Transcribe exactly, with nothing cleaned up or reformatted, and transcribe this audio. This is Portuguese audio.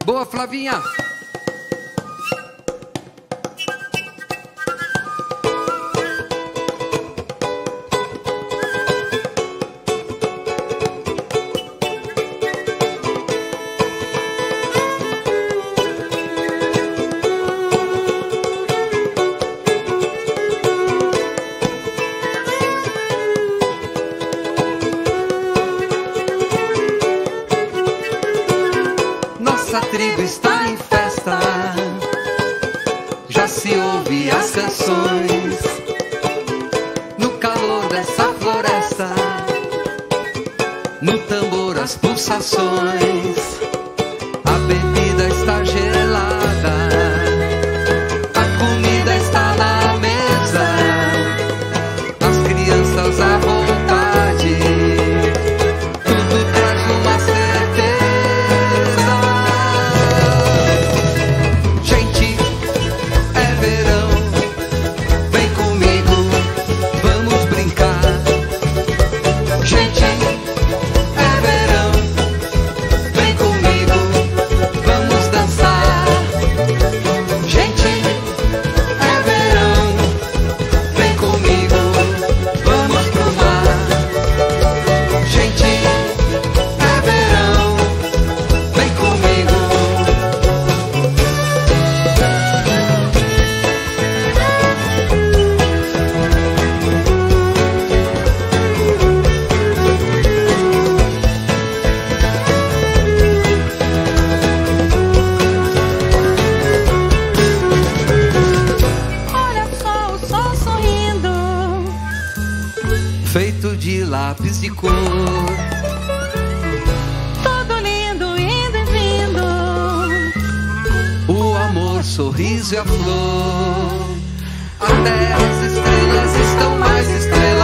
Boa, Flavinha. Nossa tribo está em festa, já se ouve as canções, no calor dessa floresta, no tambor as pulsações, a bebida está gelada, a comida está na mesa, as crianças à vontade, tudo traz uma certeza. Feito de lápis de cor, todo lindo, indo e vindo, o amor, sorriso e a flor. Até as estrelas estão mais estrelas.